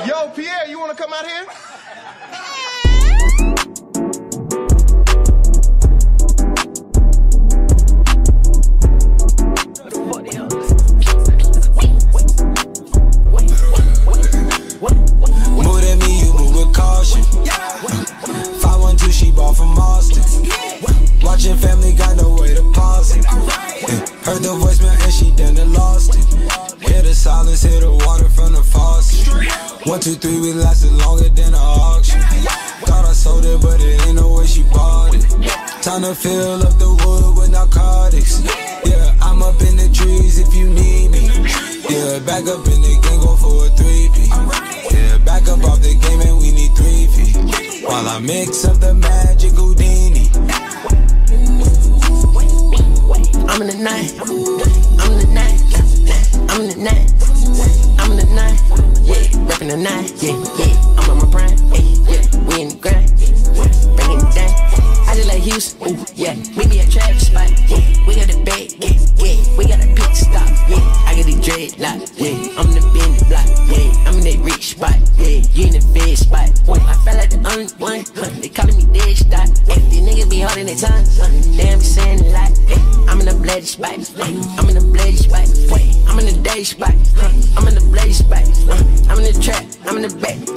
Yo, Pierre, you wanna come out here? Move at me, you move with caution. 512, she bought from Austin. Watching Family, got no way to pause it. Heard the voicemail and she done lost it. Hear the silence, hear the water from the faucet. 1, 2, 3, we lasted longer than an auction. Thought I sold it, but it ain't no way she bought it. Time to fill up the wood with narcotics. Yeah, I'm up in the trees if you need me. Yeah, back up in the game, go for a 3P. Yeah, back up off the game and we need 3 feet. While I mix up the magic Houdini. I'm in the night, I'm in the night, I'm in the night, I'm in the night, yeah, rapping the night, yeah, yeah, I'm on my prime, yeah, we in the grind, bringing it down. I just like Houston, ooh, yeah, meet me at traffic spot, yeah, we got a bag, yeah, we got a pit stop, yeah, I got the dreadlock, yeah, I'm in the Bentley block, yeah, I'm in that rich spot, yeah, you in the fed spot, I felt like the only one, they calling me dead stock, yeah, these niggas be holding their tongue, damn, saying a lot, yeah. I'm in the bloody spot, I'm in the bloody spot, I'm in the day spot, I'm in the bloody spot, I'm in the trap, I'm in the back,